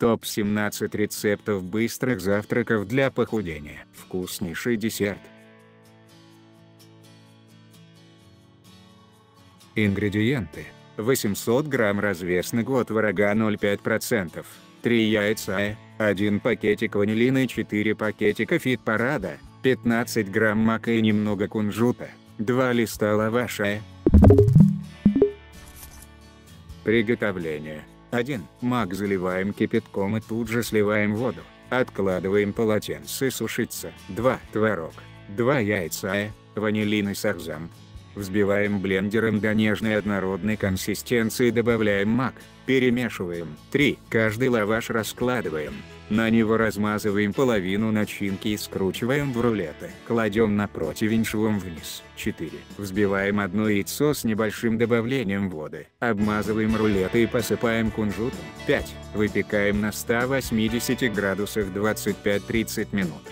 Топ-17 рецептов быстрых завтраков для похудения. Вкуснейший десерт. Ингредиенты. 800 грамм развесного творога 0,5%, 3 яйца, 1 пакетик ванилина и 4 пакетика фит-парада, 15 грамм мака и немного кунжута, 2 листа лаваша. Приготовление. 1. Мак заливаем кипятком и тут же сливаем воду. Откладываем полотенце сушиться. 2. Творог. 2 яйца, ванилин и сахзам. Взбиваем блендером до нежной однородной консистенции, добавляем мак, перемешиваем. 3. Каждый лаваш раскладываем. На него размазываем половину начинки и скручиваем в рулеты. Кладем на противень швом вниз. 4. Взбиваем одно яйцо с небольшим добавлением воды. Обмазываем рулеты и посыпаем кунжутом. 5. Выпекаем на 180 градусах 25-30 минут.